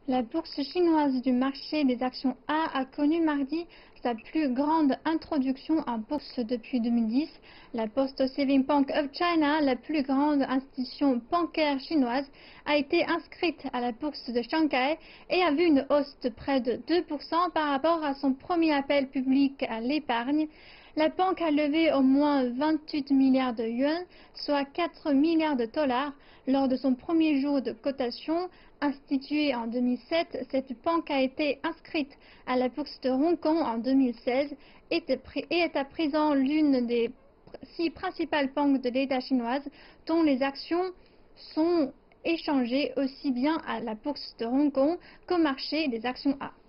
La bourse chinoise du marché des actions A connu mardi sa plus grande introduction en bourse depuis 2010. La Post Savings Bank of China, la plus grande institution bancaire chinoise, a été inscrite à la bourse de Shanghai et a vu une hausse de près de 2% par rapport à son premier appel public à l'épargne. La banque a levé au moins 28 milliards de yuans, soit 4 milliards de dollars, lors de son premier jour de cotation. Instituée en 2007, cette banque a été inscrite à la bourse de Hong Kong en 2016 et est à présent l'une des 6 principales banques de l'État chinoise dont les actions sont échangées aussi bien à la bourse de Hong Kong qu'au marché des actions A.